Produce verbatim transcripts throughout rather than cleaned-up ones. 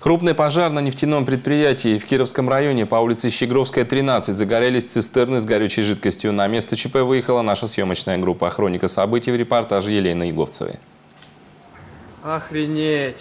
Крупный пожар на нефтяном предприятии в Кировском районе по улице Щегровская, тринадцать. Загорелись цистерны с горючей жидкостью. На место ЧП выехала наша съемочная группа. Хроника событий в репортаже Елены Еговцевой. Охренеть.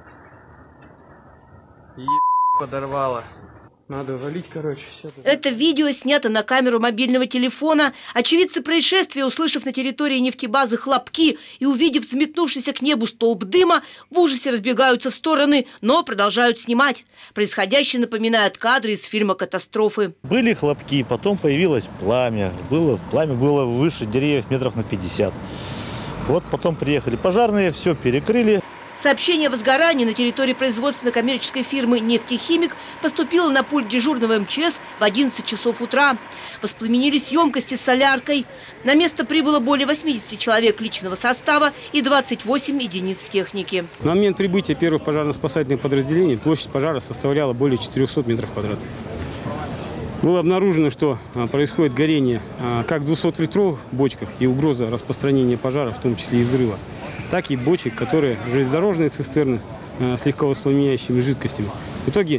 Е*** подорвало. Надо валить, короче, все. Это видео снято на камеру мобильного телефона. Очевидцы происшествия, услышав на территории нефтебазы хлопки и увидев взметнувшийся к небу столб дыма, в ужасе разбегаются в стороны, но продолжают снимать. Происходящее напоминает кадры из фильма «Катастрофы». Были хлопки, потом появилось пламя. Было, пламя было выше деревьев метров на пятьдесят. Вот потом приехали пожарные, все перекрыли. Сообщение о возгорании на территории производственно-коммерческой фирмы «Нефтехимик» поступило на пульт дежурного МЧС в одиннадцать часов утра. Воспламенились емкости с соляркой. На место прибыло более восьмидесяти человек личного состава и двадцать восемь единиц техники. На момент прибытия первых пожарно-спасательных подразделений площадь пожара составляла более четырёхсот метров квадратных. Было обнаружено, что происходит горение как в двухсотлитровых бочках и угроза распространения пожара, в том числе и взрыва, так и бочек, которые железнодорожные цистерны с легковоспламеняющими жидкостями. В итоге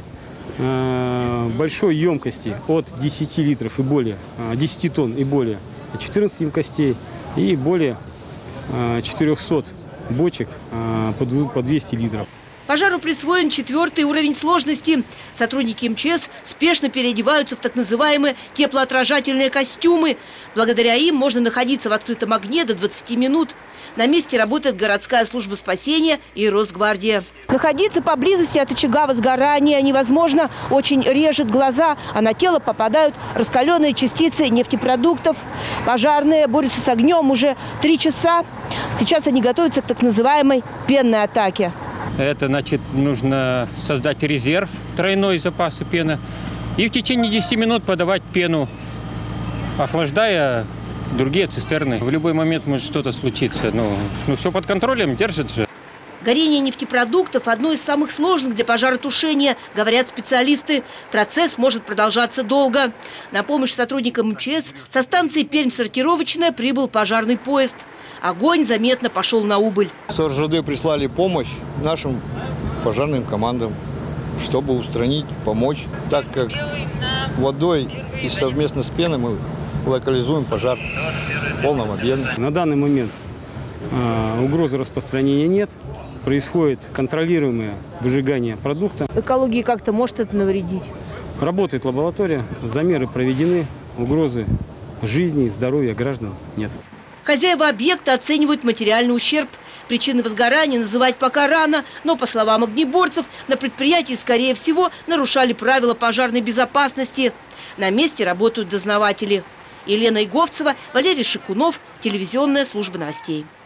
большой емкости от десяти литров и более, десяти тонн и более, четырнадцати емкостей и более четырёхсот бочек по двести литров. Пожару присвоен четвертый уровень сложности. Сотрудники МЧС спешно переодеваются в так называемые теплоотражательные костюмы. Благодаря им можно находиться в открытом огне до двадцати минут. На месте работает городская служба спасения и Росгвардия. Находиться поблизости от очага возгорания невозможно. Очень режет глаза, а на тело попадают раскаленные частицы нефтепродуктов. Пожарные борются с огнем уже три часа. Сейчас они готовятся к так называемой пенной атаке. Это значит, нужно создать резерв, тройной запасы пены, и в течение десяти минут подавать пену, охлаждая другие цистерны. В любой момент может что-то случиться. Ну, ну, все под контролем, держит же. Горение нефтепродуктов – одно из самых сложных для пожаротушения, говорят специалисты. Процесс может продолжаться долго. На помощь сотрудникам МЧС со станции Пермь-сортировочная прибыл пожарный поезд. Огонь заметно пошел на убыль. С РЖД прислали помощь нашим пожарным командам, чтобы устранить, помочь. Так как водой и совместно с пеной мы локализуем пожар в полном объеме. На данный момент э, угрозы распространения нет. Происходит контролируемое выжигание продукта. Экологии как-то может это навредить? Работает лаборатория, замеры проведены, угрозы жизни и здоровья граждан нет. Хозяева объекта оценивают материальный ущерб. Причины возгорания называть пока рано, но, по словам огнеборцев, на предприятии, скорее всего, нарушали правила пожарной безопасности. На месте работают дознаватели. Елена Еговцева, Валерий Шикунов, телевизионная служба новостей.